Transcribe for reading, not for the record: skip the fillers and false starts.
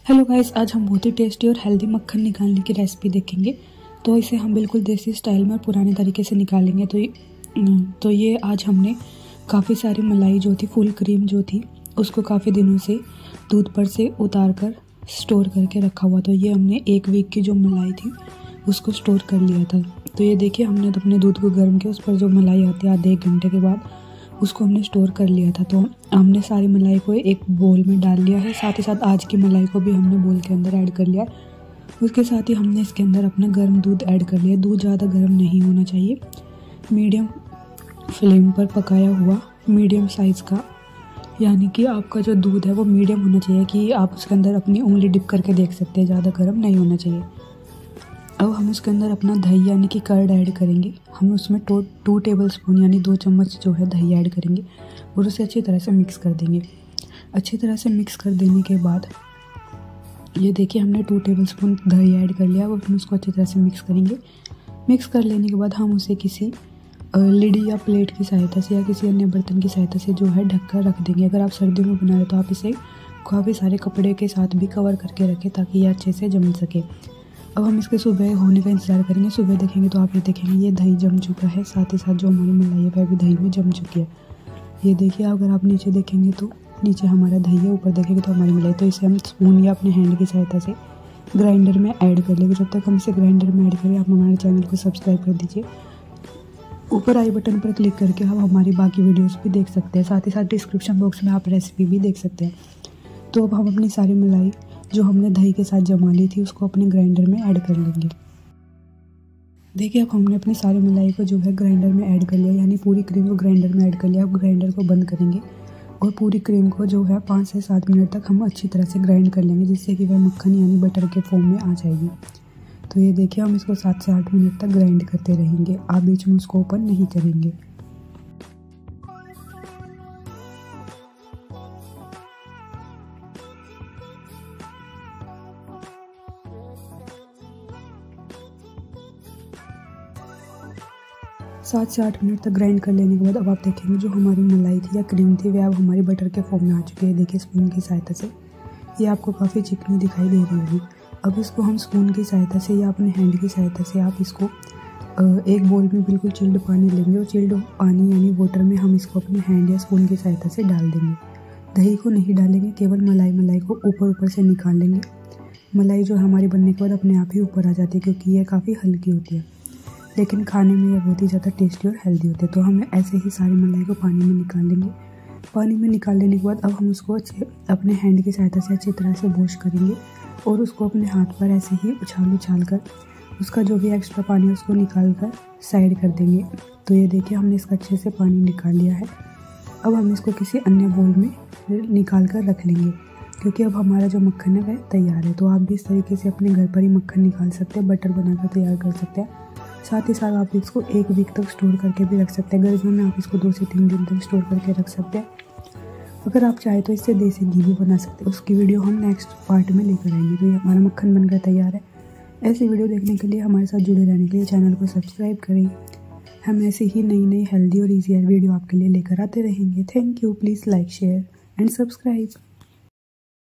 Hello guys, आज हम बहुत ही टेस्टी और हेल्दी मक्खन निकालने की रेसिपी देखेंगे। तो इसे हम बिल्कुल देसी स्टाइल में और पुराने तरीके से निकालेंगे। तो ये आज हमने काफ़ी सारी मलाई जो थी, फुल क्रीम जो थी, उसको काफ़ी दिनों से दूध पर से उतार कर स्टोर करके रखा हुआ। तो ये हमने 1 वीक की जो मलाई थी उसको स्टोर कर लिया था। तो ये देखिए, हमने तो अपने दूध को गर्म किया, उस पर जो मलाई आती है आधे 1 घंटे के बाद उसको हमने स्टोर कर लिया था। तो हमने सारी मलाई को एक बोल में डाल लिया है। साथ ही साथ आज की मलाई को भी हमने बोल के अंदर ऐड कर लिया। उसके साथ ही हमने इसके अंदर अपना गर्म दूध ऐड कर लिया। दूध ज़्यादा गर्म नहीं होना चाहिए, मीडियम फ्लेम पर पकाया हुआ मीडियम साइज़ का, यानी कि आपका जो दूध है वो मीडियम होना चाहिए कि आप उसके अंदर अपनी उंगली डिप करके देख सकते हैं, ज़्यादा गर्म नहीं होना चाहिए। अब हम उसके अंदर अपना दही यानी कि कर्ड ऐड करेंगे। हम उसमें 2 टेबल स्पून यानी 2 चम्मच जो है दही ऐड करेंगे और उसे अच्छी तरह से मिक्स कर देंगे। अच्छी तरह से मिक्स कर देने के बाद ये देखिए, हमने 2 टेबल स्पून दही ऐड कर लिया। अब हम उसको अच्छी तरह से मिक्स करेंगे। मिक्स कर लेने के बाद हम उसे किसी लिड या प्लेट की सहायता से या किसी अन्य बर्तन की सहायता से जो है ढक कर रख देंगे। अगर आप सर्दियों में बना रहे तो आप इसे काफ़ी सारे कपड़े के साथ भी कवर करके रखें ताकि ये अच्छे से जम सके। अब हम इसके सुबह होने का इंतज़ार करेंगे। सुबह देखेंगे तो आप ये देखेंगे ये दही जम चुका है, साथ ही साथ जो हमारी मलाई है वह भी दही में जम चुकी है। ये देखिए, अगर आप नीचे देखेंगे तो नीचे हमारा दही है, ऊपर देखेंगे तो हमारी मलाई। तो इसे हम स्पून या अपने हैंड की सहायता से ग्राइंडर में ऐड कर लेंगे। जब तक हम इसे ग्राइंडर में ऐड करें, आप हमारे चैनल को सब्सक्राइब कर दीजिए। ऊपर आई बटन पर क्लिक करके आप हमारी बाकी वीडियोज़ भी देख सकते हैं। साथ ही साथ डिस्क्रिप्शन बॉक्स में आप रेसिपी भी देख सकते हैं। तो अब हम अपनी सारी मलाई जो हमने दही के साथ जमा ली थी उसको अपने ग्राइंडर में ऐड कर लेंगे। देखिए, अब हमने अपनी सारी मलाई को जो है ग्राइंडर में ऐड कर लिया, यानी पूरी क्रीम को ग्राइंडर में ऐड कर लिया। अब ग्राइंडर को बंद करेंगे और पूरी क्रीम को जो है 5 से 7 मिनट तक हम अच्छी तरह से ग्राइंड कर लेंगे, जिससे कि वह मक्खन यानी बटर के फॉर्म में आ जाएगी। तो ये देखिए, हम इसको 7 से 8 मिनट तक ग्राइंड करते रहेंगे। आप बीच में उसको ओपन नहीं करेंगे। सात से 8 मिनट तक ग्राइंड कर लेने के बाद अब आप देखेंगे जो हमारी मलाई थी या क्रीम थी वह अब हमारी बटर के फॉर्म में आ चुकी है। देखिए, स्पून की सहायता से ये आपको काफ़ी चिकनी दिखाई दे रही होगी। अब इसको हम स्पून की सहायता से या अपने हैंड की सहायता से आप इसको एक बोल में बिल्कुल चिल्ड पानी लेंगे और चिल्ड पानी यानी वाटर में हम इसको अपने हैंड या स्पून की सहायता से डाल देंगे। दही को नहीं डालेंगे, केवल मलाई को ऊपर से निकाल लेंगे। मलाई जो हमारी बनने के बाद अपने आप ही ऊपर आ जाती है, क्योंकि ये काफ़ी हल्की होती है, लेकिन खाने में यह बहुत ही ज़्यादा टेस्टी और हेल्दी होते हैं। तो हम ऐसे ही सारी मलाई को पानी में निकाल लेंगे। पानी में निकाल लेने के बाद अब हम उसको अपने हैंड की सहायता से अच्छी तरह से वॉश करेंगे और उसको अपने हाथ पर ऐसे ही उछाल कर उसका जो भी एक्स्ट्रा पानी है उसको निकाल कर साइड कर देंगे। तो ये देखिए, हमने इसका अच्छे से पानी निकाल लिया है। अब हम इसको किसी अन्य बोल में निकाल कर रख लेंगे, क्योंकि अब हमारा जो मक्खन है वह तैयार है। तो आप भी इस तरीके से अपने घर पर ही मक्खन निकाल सकते हैं, बटर बनाकर तैयार कर सकते हैं। साथ ही साथ आप इसको 1 वीक तक स्टोर करके भी रख सकते हैं। गर्मियों में आप इसको 2 से 3 दिन तक स्टोर करके रख सकते हैं। अगर आप चाहें तो इससे देसी घी भी बना सकते हैं। उसकी वीडियो हम नेक्स्ट पार्ट में लेकर आएंगे। तो ये हमारा मक्खन बनकर तैयार है। ऐसी वीडियो देखने के लिए, हमारे साथ जुड़े रहने के लिए चैनल को सब्सक्राइब करें। हम ऐसे ही नई हेल्दी और ईजियर वीडियो आपके लिए लेकर आते रहेंगे। Thank you. Please like, share and subscribe.